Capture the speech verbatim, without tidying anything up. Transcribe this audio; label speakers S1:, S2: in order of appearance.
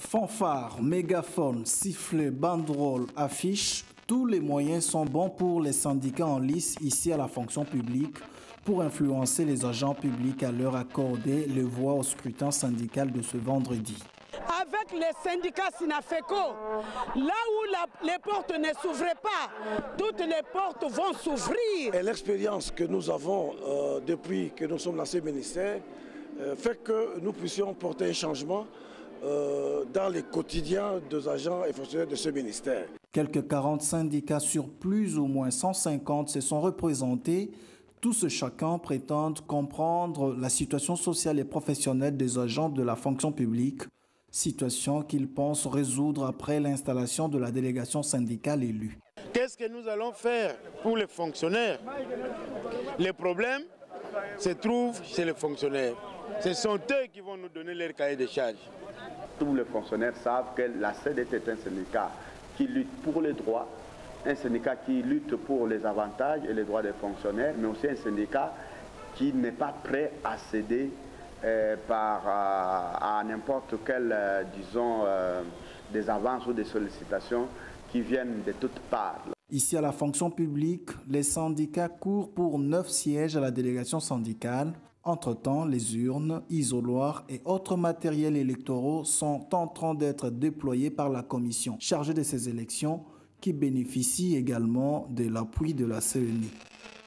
S1: Fanfare, mégaphone, sifflet, banderole, affiche, tous les moyens sont bons pour les syndicats en lice ici à la fonction publique pour influencer les agents publics à leur accorder les voix au scrutin syndical de ce vendredi.
S2: Avec les syndicats SINAFECO, là où la, les portes ne s'ouvraient pas, toutes les portes vont s'ouvrir.
S3: Et l'expérience que nous avons euh, depuis que nous sommes dans ce ministère euh, fait que nous puissions porter un changement euh, dans les quotidiens des agents et fonctionnaires de ce ministère.
S1: Quelques quarante syndicats sur plus ou moins cent cinquante se sont représentés. Tous chacun prétendent comprendre la situation sociale et professionnelle des agents de la fonction publique, situation qu'ils pensent résoudre après l'installation de la délégation syndicale élue.
S4: Qu'est-ce que nous allons faire pour les fonctionnaires? Les problèmes se trouvent chez les fonctionnaires. Ce sont eux qui vont nous donner leur cahier de charges.
S5: Tous les fonctionnaires savent que la C D T est un syndicat qui lutte pour les droits, un syndicat qui lutte pour les avantages et les droits des fonctionnaires, mais aussi un syndicat qui n'est pas prêt à céder euh, par, euh, à n'importe quelle, euh, disons, euh, des avances ou des sollicitations qui viennent de toutes parts.
S1: Ici à la fonction publique, les syndicats courent pour neuf sièges à la délégation syndicale. Entre-temps, les urnes, isoloirs et autres matériels électoraux sont en train d'être déployés par la commission chargée de ces élections qui bénéficie également de l'appui de la C E N I.